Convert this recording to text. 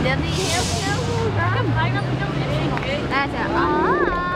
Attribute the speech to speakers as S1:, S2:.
S1: Dit is heel snel. Ja, bijna. Daar zijn we.